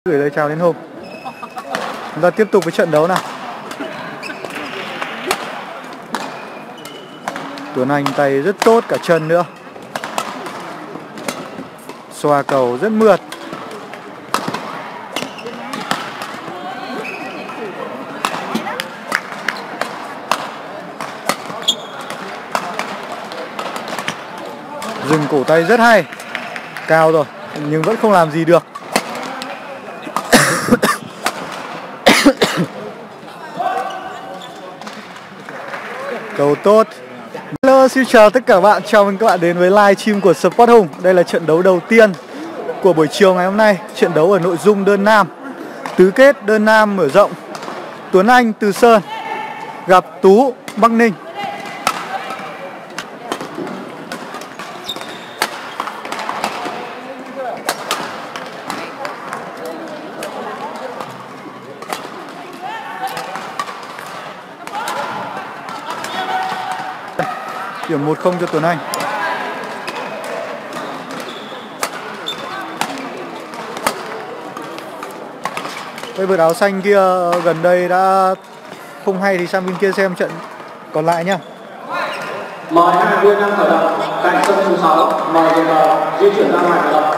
Gửi lời chào đến Hùng. Chúng ta tiếp tục với trận đấu nào. Tuấn Anh tay rất tốt, cả chân nữa. Xoa cầu rất mượt. Dừng cổ tay rất hay. Cao rồi nhưng vẫn không làm gì được. Cầu tốt. Hello, xin chào tất cả các bạn. Chào mừng các bạn đến với live stream của Sport Hùng. Đây là trận đấu đầu tiên của buổi chiều ngày hôm nay. Trận đấu ở nội dung đơn nam. Tứ kết đơn nam mở rộng. Tuấn Anh Từ Sơn gặp Tú Bắc Ninh. Điểm 1-0 cho Tuấn Anh. Cái vợt áo xanh kia gần đây đã không hay thì sang bên kia xem trận còn lại nhá. Mời hai viên đang khởi động tại sân số 6. Mời người di chuyển ra ngoài khởi động.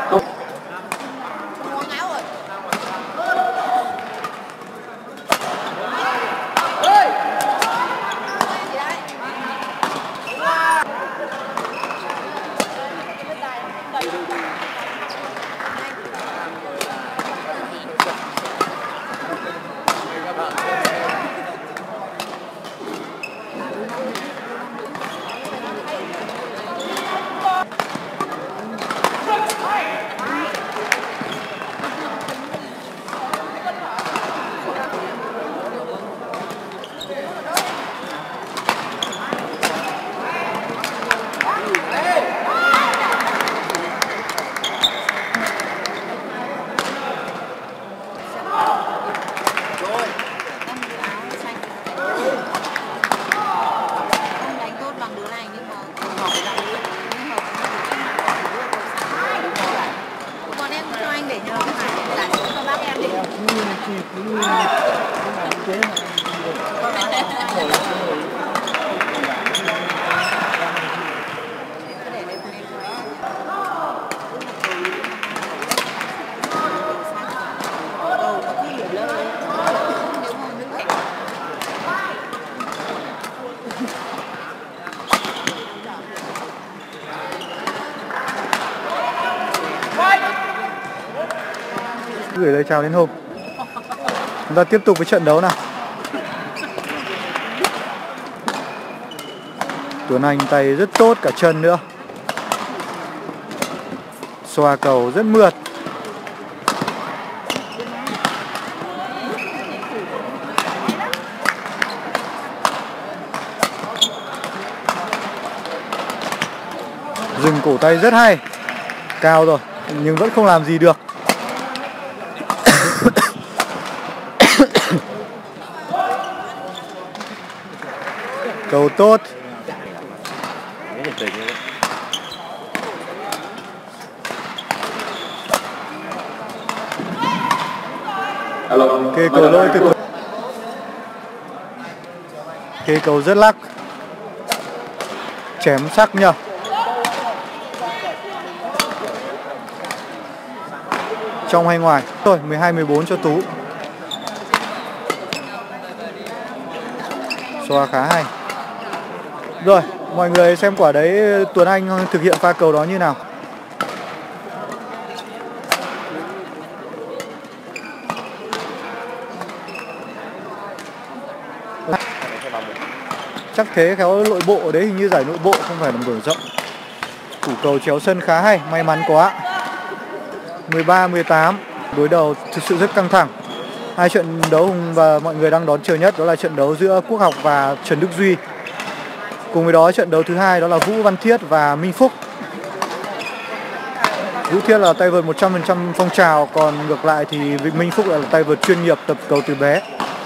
Gửi lời chào đến Hùng. Chúng ta tiếp tục với trận đấu nào. Tuấn Anh tay rất tốt, cả chân nữa. Xoa cầu rất mượt. Dừng cổ tay rất hay. Cao rồi nhưng vẫn không làm gì được. Cầu tốt. Kê cầu lỗi từ kê cầu rất lắc. Chém sắc nhờ. Trong hay ngoài. Rồi 12-14 cho Tú. Xoa khá hay. Rồi, mọi người xem quả đấy Tuấn Anh thực hiện pha cầu đó như nào. Chắc thế, khéo nội bộ đấy, hình như giải nội bộ không phải là mở rộng. Thủ cầu chéo sân khá hay, may mắn quá. 13-18. Đối đầu thực sự rất căng thẳng. Hai trận đấu Hùng và mọi người đang đón chờ nhất đó là trận đấu giữa Quốc Học và Trần Đức Duy. Cùng với đó trận đấu thứ hai đó là Vũ Văn Thiết và Minh Phúc. Vũ Thiết là tay vợt 100% phong trào, còn ngược lại thì Minh Phúc là tay vợt chuyên nghiệp tập cầu từ bé.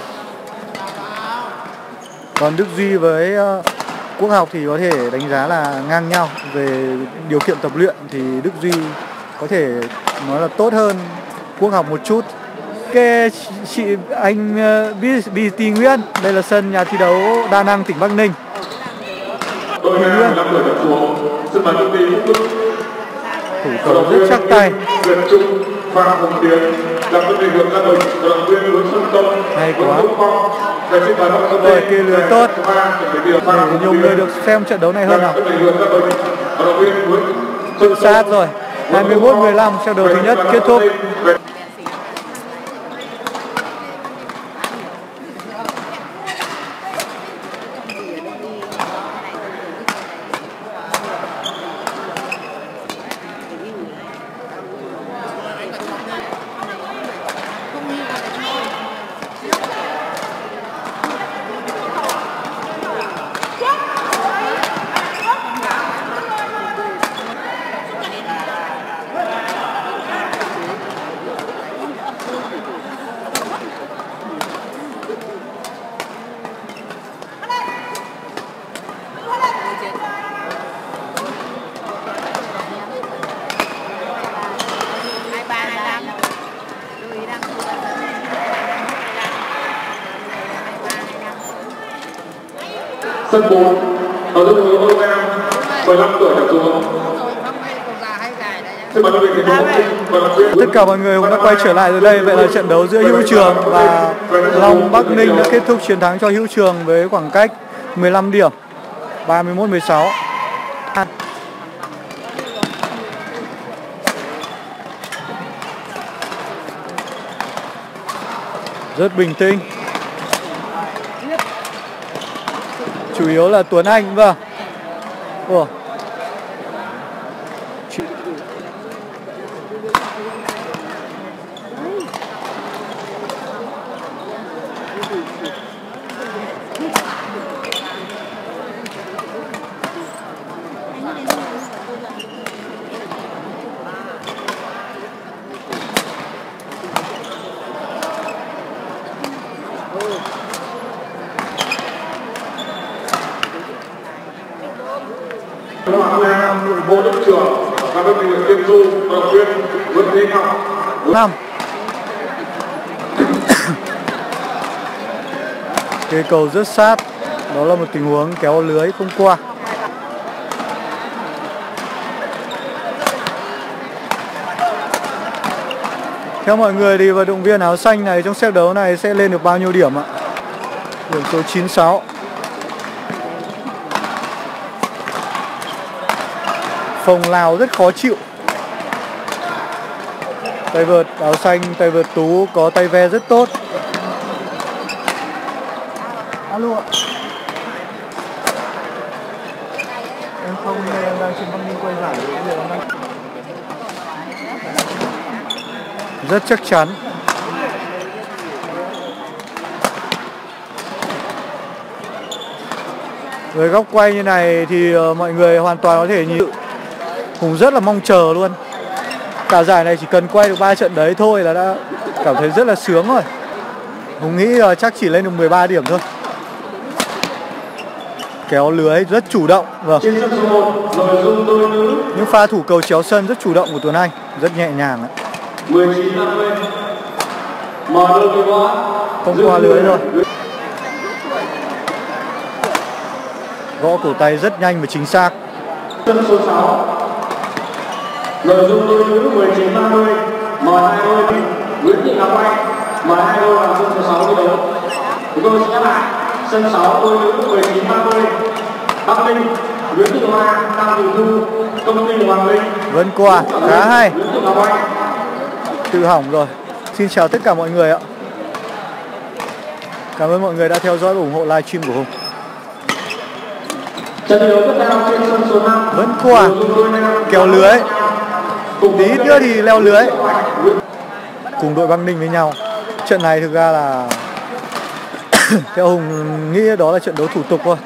Còn Đức Duy với Quốc Học thì có thể đánh giá là ngang nhau. Về điều kiện tập luyện thì Đức Duy có thể nói là tốt hơn Quốc học một chút. Ok, chị anh BT Nguyễn, đây là sân nhà thi đấu Đa Năng, tỉnh Bắc Ninh. Đội Nam 15 tuổi trở xuống, xin mời công ty Phúc Đức. Thủ cầu rất chắc tay. Việt Trung, Phạm Hồng Tiến làm đơn vị hướng ra mình, vận động viên Nguyễn Xuân Công. Hay quá. Rồi, kia lưới tốt. Để nhiều người được xem trận đấu này hơn nào. Tự sát rồi. 21-15 trận đấu thứ nhất kết thúc. Sân 4, ở đội ngũ Âu Nam, 15 tuổi trở xuống. Tất cả mọi người cũng đã quay trở lại rồi đây. Vậy là trận đấu giữa Hữu Trường và Long Bắc Ninh đã kết thúc chiến thắng cho Hữu Trường với khoảng cách 15 điểm, 31-16. Rất bình tĩnh. Chủ yếu là Tuấn Anh, vâng. Ủa. Vô Đức Trường và đơn vị Tiên Du, vận động viên Nguyễn Thế Ngọc. 5. Cây cầu rất sát. Đó là một tình huống kéo lưới không qua. Theo mọi người thì vận động viên áo xanh này trong set đấu này sẽ lên được bao nhiêu điểm ạ? Điểm số 96. Phòng Lào rất khó chịu. Tay vợt áo xanh, tay vợt Tú có tay ve rất tốt. Alo ạ. Em không, em đang trên Bắc Ninh quay giải. Rất chắc chắn. Với góc quay như này thì mọi người hoàn toàn có thể nhìn. Hùng rất là mong chờ luôn. Cả giải này chỉ cần quay được 3 trận đấy thôi là đã cảm thấy rất là sướng rồi. Hùng nghĩ chắc chỉ lên được 13 điểm thôi. Kéo lưới rất chủ động. Vâng. Những pha thủ cầu chéo sân rất chủ động của Tuấn Anh, rất nhẹ nhàng đấy. 19-50. Không qua lưới rồi. Gõ cổ tay rất nhanh và chính xác. Sân số 6. Nội dung đôi nữ 19-30. M2 đôi Nguyễn Thị Ngọc Anh. M2 đôi vào sân số 6 thi đấu. Chúng tôi sẽ nhắc lại. Sân 6 đôi nữ 19-30. Bắc Ninh, Nguyễn Thị Hoa, Tăng Thị Thu, công ty Hoàng Linh. Vẫn qua, khá hay. Tự hỏng rồi. Xin chào tất cả mọi người ạ. Cảm ơn mọi người đã theo dõi và ủng hộ livestream của Hùng. Trận đấu tiếp theo trên sân số 5. Vẫn qua, kéo lưới. Tí nữa thì leo lưới. Cùng đội Bắc Ninh với nhau. Trận này thực ra là theo Hùng nghĩ đó là trận đấu thủ tục thôi.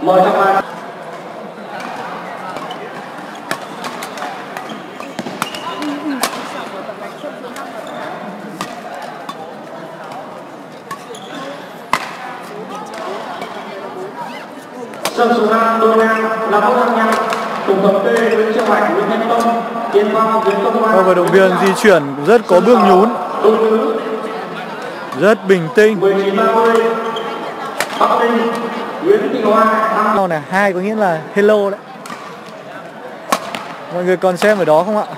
Sân số 5 đôi nam là mẫu tham nhau. Cùng thống kê Nguyễn Triệu Bạch, Nguyễn Thanh Tông, Tiến Phong, Nguyễn Công An. Các vận động viên di chuyển rất có bước nhún. Đôi nữ Rất bình tĩnh. 19-30 Bắc Ninh Nguyễn Thị Hoa Hello này, hai có nghĩa là hello đấy. Mọi người còn xem ở đó không ạ?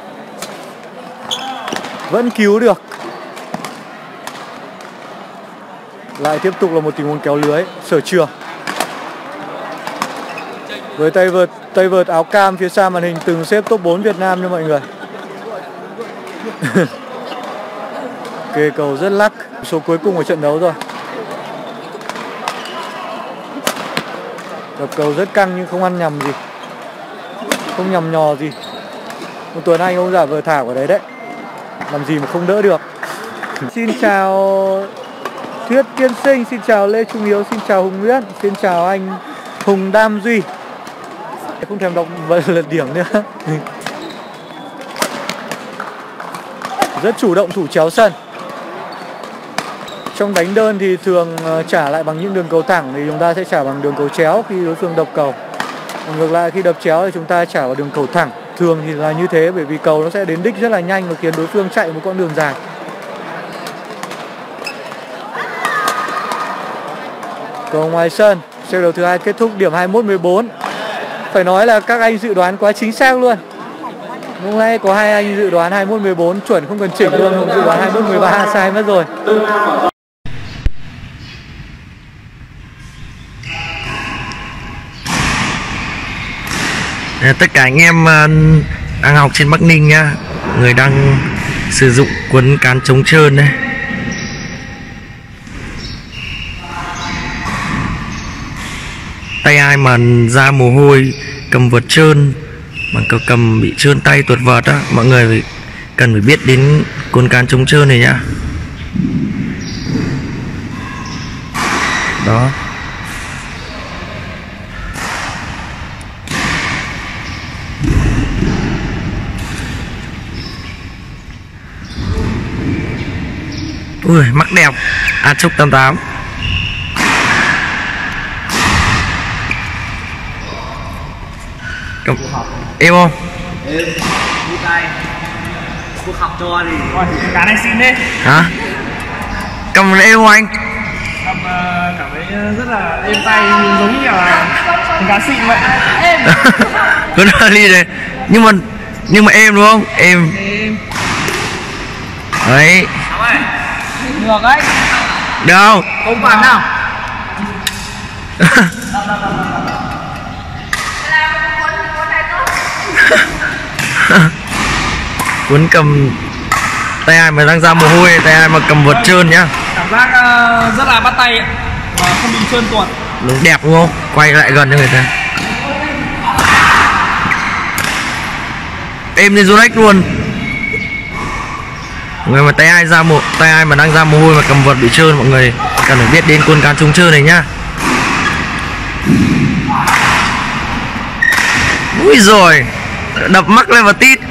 Vẫn cứu được. Lại tiếp tục là một tình huống kéo lưới. Sở Trường với tay vợt áo cam phía xa màn hình từng xếp top 4 Việt Nam nha mọi người. Kê cầu rất lắc. Số cuối cùng của trận đấu rồi. Đập cầu rất căng nhưng không ăn nhầm gì, không nhầm nhò gì. Một Tuấn Anh ông giả vờ thả vào đấy đấy, làm gì mà không đỡ được. Xin chào Thuyết Tiên Sinh, xin chào Lê Trung Hiếu, xin chào Hùng Nguyễn, xin chào anh Hùng Đam Duy. Không thèm đọc lượt điểm nữa. Rất chủ động thủ chéo sân. Trong đánh đơn thì thường trả lại bằng những đường cầu thẳng, thì chúng ta sẽ trả bằng đường cầu chéo khi đối phương đập cầu. Còn ngược lại khi đập chéo thì chúng ta trả vào đường cầu thẳng. Thường thì là như thế, bởi vì cầu nó sẽ đến đích rất là nhanh và khiến đối phương chạy một con đường dài. Cầu ngoài sân, set đấu thứ 2 kết thúc điểm 21-14. Phải nói là các anh dự đoán quá chính xác luôn. Lúc nãy có hai anh dự đoán 21-14 chuẩn không cần chỉnh luôn, Hùng dự đoán 21-13 sai mất rồi. Tất cả anh em đang học trên Bắc Ninh nhá, người đang sử dụng quấn cán chống trơn đây. Tay ai mà ra mồ hôi cầm vợt trơn, bằng cầm bị trơn tay tuột vợt á, mọi người cần phải biết đến cuốn cán chống trơn này nhá. Đó. Ui, mắc đẹp. A Trúc 88. Em không? Em đi tay. Cuộc học cho thì cá này xin đấy. Hả? Cầm êm không anh? Cầm cảm thấy rất là êm tay, giống như là cá xịn vậy. Êm. Cứ nói đi đây. Nhưng mà em đúng không? Em. Đấy. Được đấy. Được không? Không phản nào. Cuốn cầm tay ai mà đang ra mồ hôi, tay ai mà cầm vợt trơn nhá. Cảm giác rất là bắt tay và không bị trơn tuột. Đúng đẹp đúng không? Quay lại gần cho người ta. Êm như Zonex luôn. Người mà tay ai mà đang ra mồ hôi mà cầm vợt bị trơn, mọi người cần phải biết đến cuốn cán chống trơn này nhá. Úi rồi, đập mắc lên vào tít.